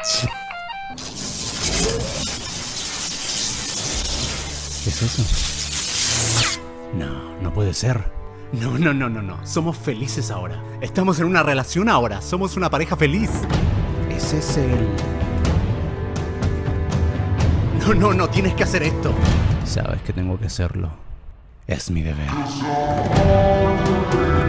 ¿Qué es eso? No, no puede ser. No. Somos felices ahora. Estamos en una relación ahora. Somos una pareja feliz. Ese es el... No, tienes que hacer esto. Sabes que tengo que hacerlo. Es mi deber.